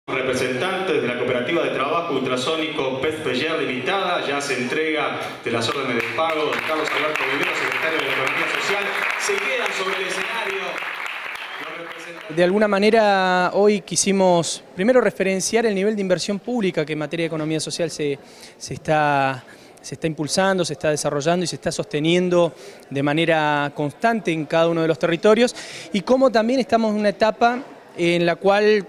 Representantes de la Cooperativa de Trabajo Ultrasónico Pez Peller Limitada, ya se entrega de las órdenes de pago de Carlos Alberto Vivero, secretario de la Economía Social. Se quedan sobre el escenario. De alguna manera hoy quisimos primero referenciar el nivel de inversión pública que en materia de economía social se está impulsando, se está desarrollando y se está sosteniendo de manera constante en cada uno de los territorios, y cómo también estamos en una etapa en la cual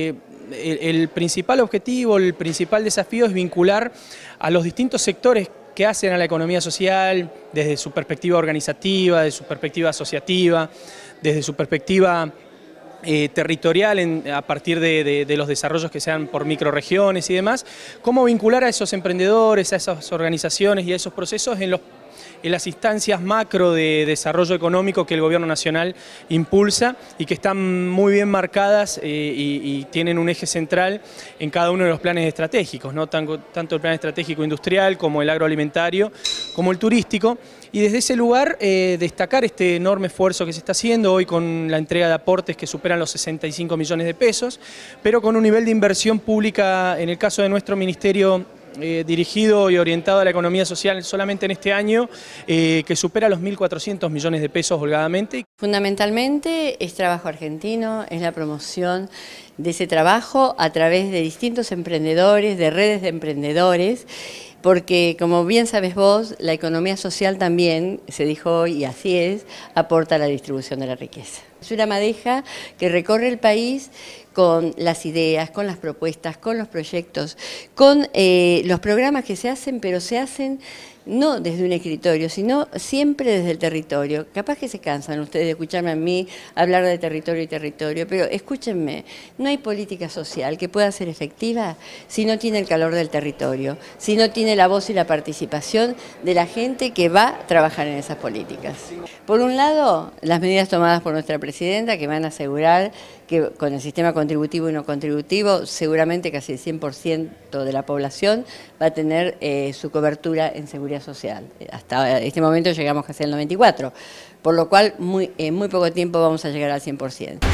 el principal objetivo, el principal desafío es vincular a los distintos sectores que hacen a la economía social desde su perspectiva organizativa, desde su perspectiva asociativa, desde su perspectiva territorial a partir de los desarrollos que sean por microrregiones y demás, cómo vincular a esos emprendedores, a esas organizaciones y a esos procesos en las instancias macro de desarrollo económico que el Gobierno Nacional impulsa y que están muy bien marcadas y tienen un eje central en cada uno de los planes estratégicos, ¿no? Tanto el plan estratégico industrial como el agroalimentario, como el turístico. Y desde ese lugar destacar este enorme esfuerzo que se está haciendo hoy con la entrega de aportes que superan los 65 millones de pesos, pero con un nivel de inversión pública, en el caso de nuestro ministerio, dirigido y orientado a la economía social solamente en este año, que supera los 1.400 millones de pesos holgadamente. Fundamentalmente es trabajo argentino, es la promoción de ese trabajo a través de distintos emprendedores, de redes de emprendedores, porque como bien sabes vos, la economía social también, se dijo hoy y así es, aporta a la distribución de la riqueza. Es una madeja que recorre el país con las ideas, con las propuestas, con los proyectos, con los programas que se hacen, pero se hacen no desde un escritorio, sino siempre desde el territorio. Capaz que se cansan ustedes de escucharme a mí hablar de territorio y territorio, pero escúchenme, no hay política social que pueda ser efectiva si no tiene el calor del territorio, si no tiene la voz y la participación de la gente que va a trabajar en esas políticas. Por un lado, las medidas tomadas por nuestra presidenta que van a asegurar que con el sistema contributivo y no contributivo, seguramente casi el 100% de la población va a tener su cobertura en seguridad social. Hasta este momento llegamos casi al 94%, por lo cual en muy poco tiempo vamos a llegar al 100%.